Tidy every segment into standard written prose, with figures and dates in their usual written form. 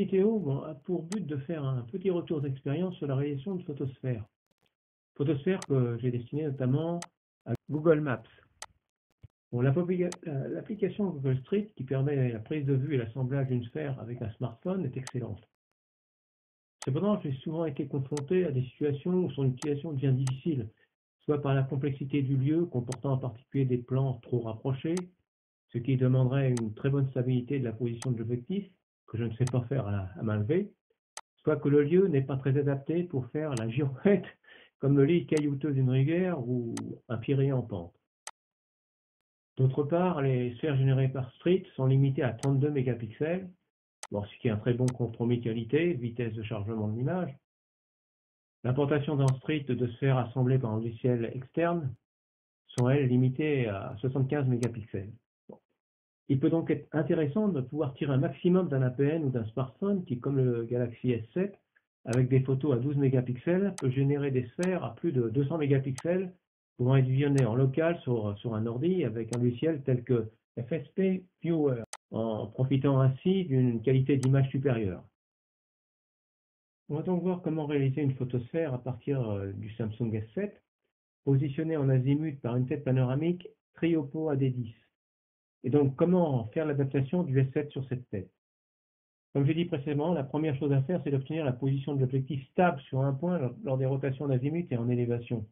vidéo a pour but de faire un petit retour d'expérience sur la réalisation de photosphères. Photosphères que j'ai destinées notamment à Google Maps. Bon, l'application Google Street qui permet la prise de vue et l'assemblage d'une sphère avec un smartphone est excellente. Cependant, j'ai souvent été confronté à des situations où son utilisation devient difficile, soit par la complexité du lieu, comportant en particulier des plans trop rapprochés, ce qui demanderait une très bonne stabilité de la position de l'objectif, que je ne sais pas faire à main levée, soit que le lieu n'est pas très adapté pour faire la girouette comme le lit caillouteux d'une rivière ou un pierrier en pente. D'autre part, les sphères générées par Street sont limitées à 32 mégapixels, ce qui est un très bon compromis qualité, vitesse de chargement de l'image. L'importation dans Street de sphères assemblées par un logiciel externe sont, elles, limitées à 75 mégapixels. Il peut donc être intéressant de pouvoir tirer un maximum d'un APN ou d'un smartphone qui, comme le Galaxy S7, avec des photos à 12 mégapixels, peut générer des sphères à plus de 200 mégapixels, pouvant être visionnées en local sur un ordi avec un logiciel tel que FSP Viewer, en profitant ainsi d'une qualité d'image supérieure. On va donc voir comment réaliser une photosphère à partir du Samsung S7, positionnée en azimut par une tête panoramique Triopo AD10. Et donc, comment faire l'adaptation du S7 sur cette tête? Comme j'ai dit précédemment, la première chose à faire, c'est d'obtenir la position de l'objectif stable sur un point lors des rotations d'azimut et en élévation.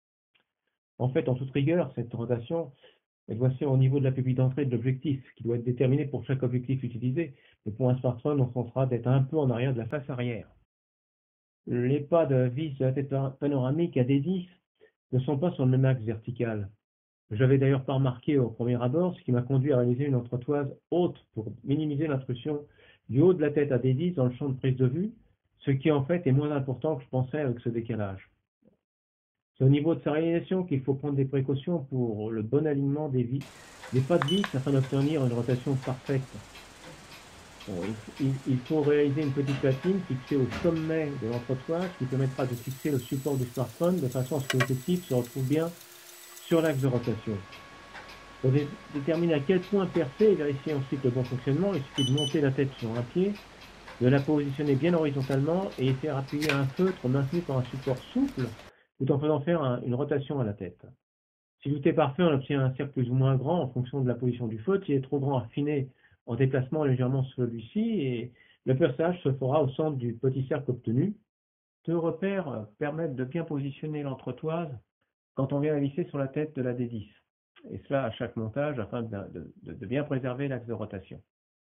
En fait, en toute rigueur, cette rotation, elle doit se faire au niveau de la pupille d'entrée de l'objectif, qui doit être déterminée pour chaque objectif utilisé. Mais pour un smartphone, on sera d'être un peu en arrière de la face arrière. Les pas de vis de la tête panoramique AD10 ne sont pas sur le même axe vertical. Je l'avais d'ailleurs pas remarqué au premier abord, ce qui m'a conduit à réaliser une entretoise haute pour minimiser l'intrusion du haut de la tête AD10 dans le champ de prise de vue, ce qui en fait est moins important que je pensais avec ce décalage. C'est au niveau de sa réalisation qu'il faut prendre des précautions pour le bon alignement des pas de vis afin d'obtenir une rotation parfaite. Bon, il faut réaliser une petite platine fixée au sommet de l'entretoise qui permettra de fixer le support du smartphone de façon à ce que l'objectif se retrouve bien sur l'axe de rotation. Pour déterminer à quel point percer et vérifier ensuite le bon fonctionnement, il suffit de monter la tête sur un pied, de la positionner bien horizontalement et faire appuyer un feutre maintenu par un support souple tout en faisant faire une rotation à la tête. Si tout est parfait, on obtient un cercle plus ou moins grand en fonction de la position du feutre. S'il est trop grand, affiné en déplacement légèrement celui-ci et le perçage se fera au centre du petit cercle obtenu. Deux repères permettent de bien positionner l'entretoise quand on vient la visser sur la tête de la D10. Et cela à chaque montage afin de bien préserver l'axe de rotation.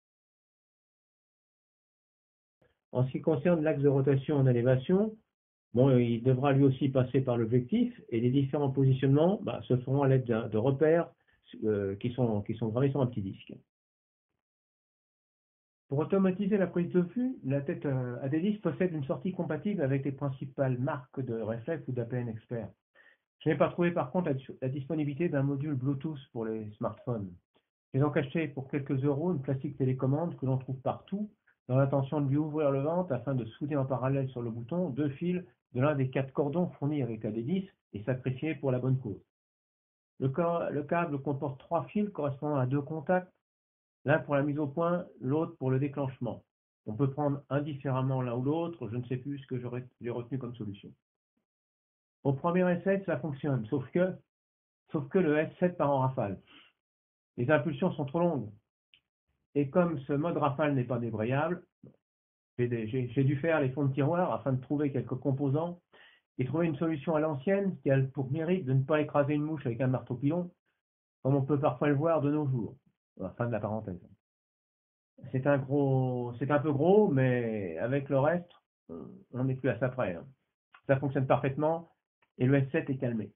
En ce qui concerne l'axe de rotation en élévation, il devra lui aussi passer par l'objectif et les différents positionnements se feront à l'aide de repères qui sont gravés sur un petit disque. Pour automatiser la prise de vue, la tête AD10 possède une sortie compatible avec les principales marques de réflexe ou d'APN expert. Je n'ai pas trouvé par contre la disponibilité d'un module Bluetooth pour les smartphones. J'ai donc acheté pour quelques euros une plastique télécommande que l'on trouve partout, dans l'intention de lui ouvrir le ventre afin de souder en parallèle sur le bouton 2 fils de l'un des 4 cordons fournis avec la D10 et sacrifiés pour la bonne cause. Le câble comporte 3 fils correspondant à 2 contacts, l'un pour la mise au point, l'autre pour le déclenchement. On peut prendre indifféremment l'un ou l'autre, je ne sais plus ce que j'ai retenu comme solution. Au premier S7, ça fonctionne, sauf que le S7 part en rafale. Les impulsions sont trop longues. Et comme ce mode rafale n'est pas débrayable, j'ai dû faire les fonds de tiroir afin de trouver quelques composants et trouver une solution à l'ancienne qui a pour mérite de ne pas écraser une mouche avec un marteau pilon, comme on peut parfois le voir de nos jours. Fin de la parenthèse. C'est un peu gros, mais avec le reste, on n'est plus à ça près. Ça fonctionne parfaitement et le S7 est calmé.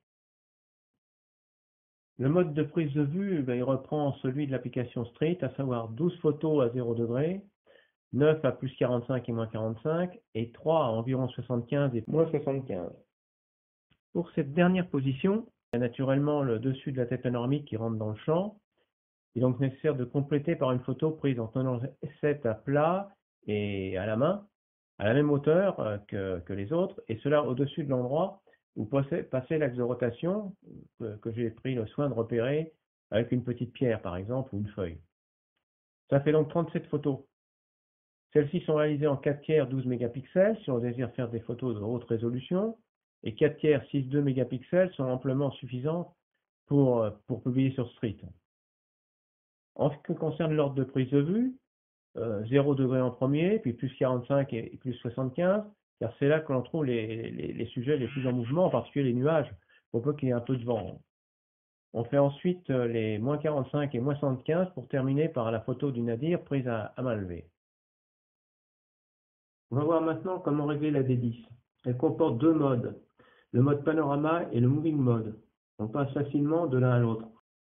Le mode de prise de vue, il reprend celui de l'application Street, à savoir 12 photos à 0 degré, 9 à plus 45 et moins 45, et 3 à environ 75 et moins 75. Pour cette dernière position, il y a naturellement le dessus de la tête panoramique qui rentre dans le champ. Il est donc nécessaire de compléter par une photo prise en tenant S7 à plat et à la main, à la même hauteur que les autres, et cela au-dessus de l'endroit où passez l'axe de rotation que j'ai pris le soin de repérer avec une petite pierre par exemple ou une feuille. Ça fait donc 37 photos. Celles-ci sont réalisées en 4 tiers 12 mégapixels si on désire faire des photos de haute résolution, et 4 tiers 6,2 mégapixels sont amplement suffisants pour publier sur Street. En ce qui concerne l'ordre de prise de vue, 0 degré en premier, puis plus 45 et plus 75, car c'est là que l'on trouve les sujets les plus en mouvement, en particulier les nuages, pour peu qu'il y ait un peu de vent. On fait ensuite les moins 45 et moins 75 pour terminer par la photo du nadir prise à main levée. On va voir maintenant comment régler la D10. Elle comporte deux modes, le mode panorama et le moving mode. On passe facilement de l'un à l'autre.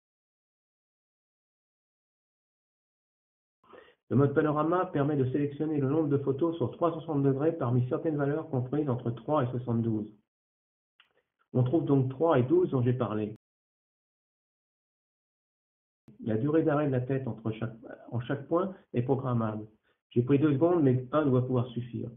Le mode panorama permet de sélectionner le nombre de photos sur 360 degrés parmi certaines valeurs comprises entre 3 et 72. On trouve donc 3 et 12 dont j'ai parlé. La durée d'arrêt de la tête en chaque point est programmable. J'ai pris 2 secondes, mais 1 doit pouvoir suffire.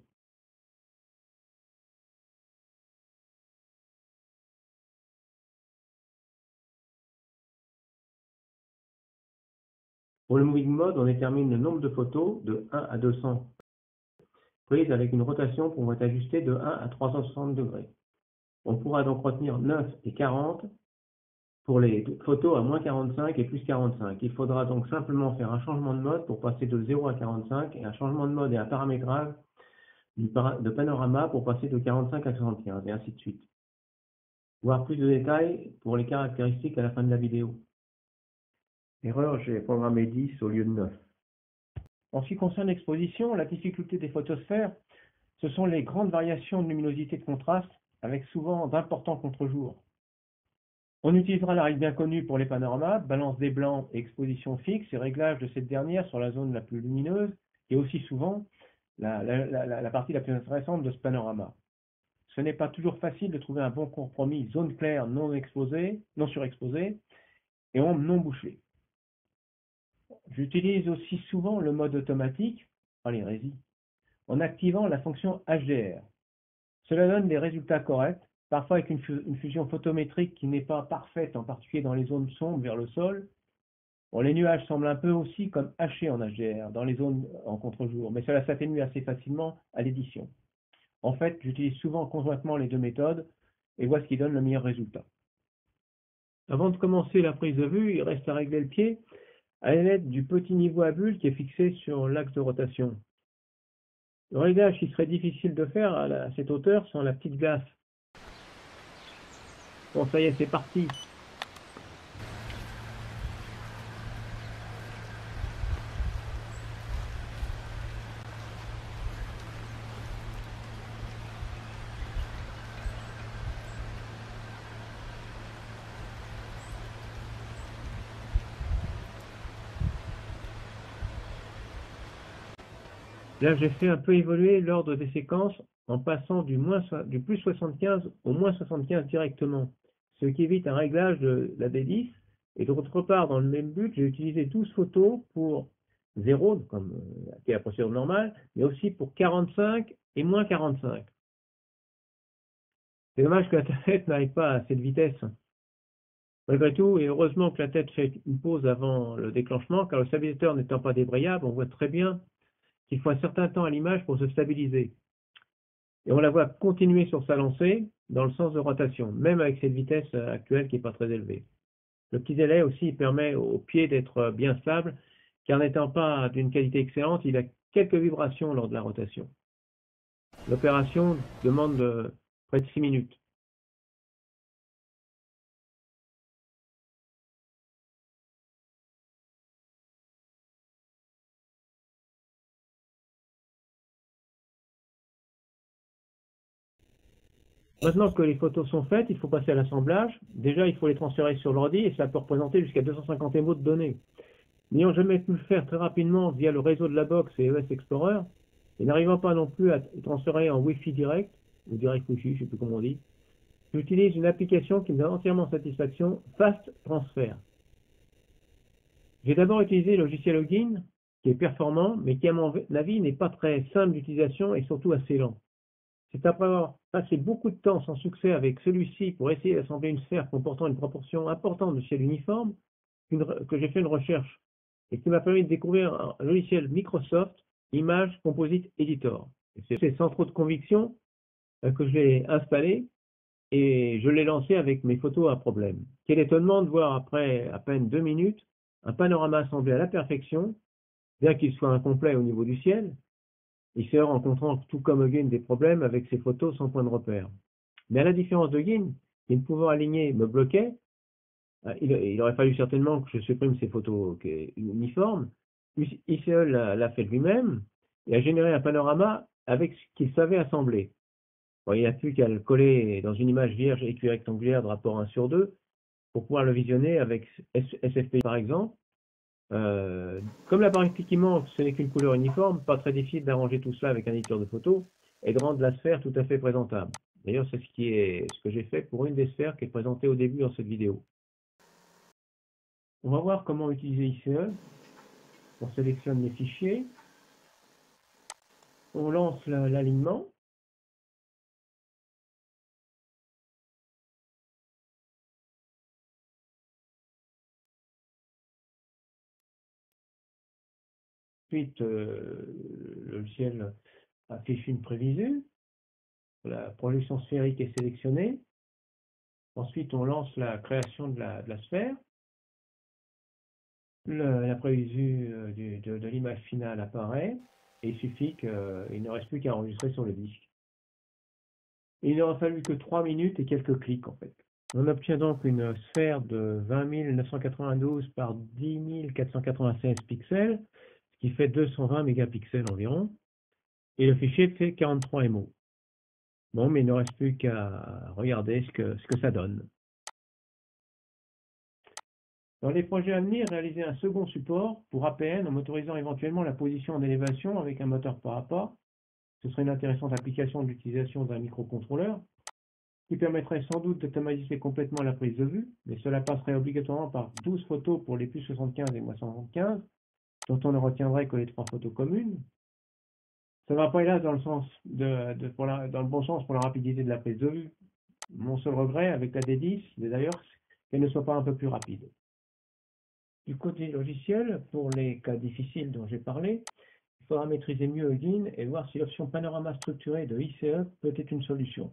Pour le moving mode, on détermine le nombre de photos de 1 à 200 prises avec une rotation pouvant être ajustée de 1 à 360 degrés. On pourra donc retenir 9 et 40 pour les photos à moins 45 et plus 45. Il faudra donc simplement faire un changement de mode pour passer de 0 à 45 et un changement de mode et un paramétrage de panorama pour passer de 45 à 75 et ainsi de suite. Voir plus de détails pour les caractéristiques à la fin de la vidéo. Erreur, j'ai programmé 10 au lieu de 9. En ce qui concerne l'exposition, la difficulté des photosphères, ce sont les grandes variations de luminosité de contraste avec souvent d'importants contre-jours. On utilisera la règle bien connue pour les panoramas, balance des blancs et exposition fixe et réglage de cette dernière sur la zone la plus lumineuse et aussi souvent la partie la plus intéressante de ce panorama. Ce n'est pas toujours facile de trouver un bon compromis zone claire non surexposée et ombre non bouchée. J'utilise aussi souvent le mode automatique, en activant la fonction HDR. Cela donne des résultats corrects, parfois avec une fusion photométrique qui n'est pas parfaite, en particulier dans les zones sombres vers le sol. Bon, les nuages semblent un peu aussi comme hachés en HDR, dans les zones en contre-jour, mais cela s'atténue assez facilement à l'édition. En fait, j'utilise souvent conjointement les deux méthodes et vois ce qui donne le meilleur résultat. Avant de commencer la prise de vue, il reste à régler le pied à l'aide du petit niveau à bulle qui est fixé sur l'axe de rotation. Le réglage qui serait difficile de faire à cette hauteur sans la petite glace. Bon, ça y est, c'est parti. Là, j'ai fait un peu évoluer l'ordre des séquences en passant du plus 75 au moins 75 directement, ce qui évite un réglage de la D10. Et d'autre part, dans le même but, j'ai utilisé 12 photos pour 0, comme qui est la procédure normale, mais aussi pour 45 et moins 45. C'est dommage que la tête n'arrive pas à cette vitesse. Malgré tout, et heureusement que la tête fait une pause avant le déclenchement, car le stabilisateur n'étant pas débrayable, on voit très bien qu'il faut un certain temps à l'image pour se stabiliser. Et on la voit continuer sur sa lancée dans le sens de rotation, même avec cette vitesse actuelle qui n'est pas très élevée. Le petit délai aussi permet au pied d'être bien stable, car n'étant pas d'une qualité excellente, il a quelques vibrations lors de la rotation. L'opération demande près de 6 minutes. Maintenant que les photos sont faites, il faut passer à l'assemblage. Déjà, il faut les transférer sur l'ordi et ça peut représenter jusqu'à 250 MO de données. N'ayant jamais pu le faire très rapidement via le réseau de la box et ES Explorer, et n'arrivant pas non plus à transférer en Wi-Fi direct, ou direct Wi-Fi, je ne sais plus comment on dit, j'utilise une application qui me donne entièrement satisfaction, Fast Transfer. J'ai d'abord utilisé le logiciel Login, qui est performant, mais qui à mon avis n'est pas très simple d'utilisation et surtout assez lent. C'est après avoir passé beaucoup de temps sans succès avec celui-ci pour essayer d'assembler une sphère comportant une proportion importante de ciel uniforme que j'ai fait une recherche et qui m'a permis de découvrir un logiciel Microsoft Image Composite Editor. C'est sans trop de conviction que je l'ai installé et je l'ai lancé avec mes photos à problème. Quel étonnement de voir après à peine 2 minutes un panorama assemblé à la perfection, bien qu'il soit incomplet au niveau du ciel, ICE rencontrant tout comme Eugene des problèmes avec ses photos sans point de repère. Mais à la différence de Eugene, qui ne pouvant aligner me bloquait, il aurait fallu certainement que je supprime ces photos uniformes. ICE l'a fait lui-même et a généré un panorama avec ce qu'il savait assembler. Bon, il n'a plus qu'à le coller dans une image vierge équirectangulaire de rapport 1/2 pour pouvoir le visionner avec SFP par exemple. Comme l'appareil qui manque, ce n'est qu'une couleur uniforme, pas très difficile d'arranger tout cela avec un éditeur de photos et de rendre la sphère tout à fait présentable. D'ailleurs, c'est ce que j'ai fait pour une des sphères qui est présentée au début dans cette vidéo. On va voir comment utiliser ICE. On sélectionne les fichiers. On lance l'alignement. Ensuite, le logiciel affiche une prévisu. La projection sphérique est sélectionnée. Ensuite, on lance la création de la sphère. La prévisu de l'image finale apparaît et il suffit qu'il ne reste plus qu'à enregistrer sur le disque. Il n'aura fallu que 3 minutes et quelques clics en fait. On obtient donc une sphère de 20 992 par 10 496 pixels, ce qui fait 220 mégapixels environ, et le fichier fait 43 MO. Bon, mais il ne reste plus qu'à regarder ce que ça donne. Dans les projets à venir, réaliser un second support pour APN en motorisant éventuellement la position en élévation avec un moteur pas à pas. Ce serait une intéressante application de l'utilisation d'un microcontrôleur qui permettrait sans doute d'automatiser complètement la prise de vue, mais cela passerait obligatoirement par 12 photos pour les plus 75 et moins 75, dont on ne retiendrait que les 3 photos communes. Ça ne va pas hélas dans le bon sens pour la rapidité de la prise de vue. Mon seul regret avec la D10, c'est d'ailleurs qu'elle ne soit pas un peu plus rapide. Du côté logiciel, pour les cas difficiles dont j'ai parlé, il faudra maîtriser mieux Eugene et voir si l'option panorama structuré de ICE peut être une solution.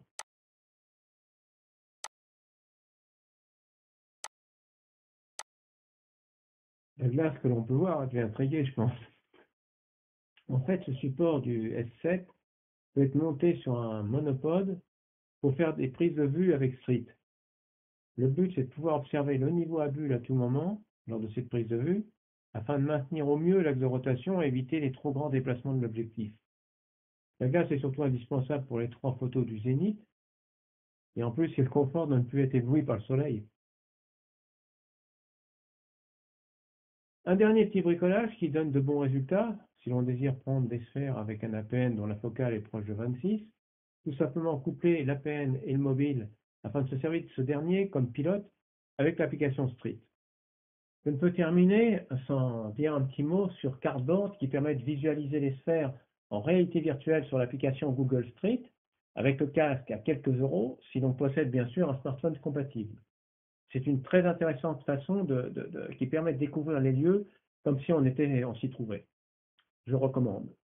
La glace que l'on peut voir devient intrigué, je pense. En fait, ce support du S7 peut être monté sur un monopode pour faire des prises de vue avec Street. Le but, c'est de pouvoir observer le niveau à bulle à tout moment lors de cette prise de vue, afin de maintenir au mieux l'axe de rotation et éviter les trop grands déplacements de l'objectif. La glace est surtout indispensable pour les 3 photos du zénith, et en plus, il y a le confort de ne plus être ébloui par le soleil. Un dernier petit bricolage qui donne de bons résultats, si l'on désire prendre des sphères avec un APN dont la focale est proche de 26, tout simplement coupler l'APN et le mobile afin de se servir de ce dernier comme pilote avec l'application Street. Je ne peux terminer sans dire un petit mot sur Cardboard qui permet de visualiser les sphères en réalité virtuelle sur l'application Google Street avec le casque à quelques euros si l'on possède bien sûr un smartphone compatible. C'est une très intéressante façon qui permet de découvrir les lieux comme si on s'y trouvait. Je recommande.